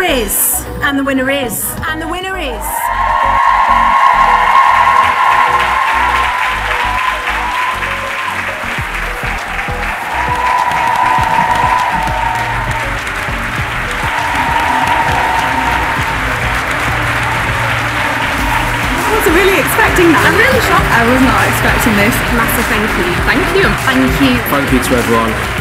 is, and the winner is, and the winner is... I wasn't really expecting that. I'm really shocked. I was not expecting this. Massive thank you. Thank you and thank you. Thank you to everyone.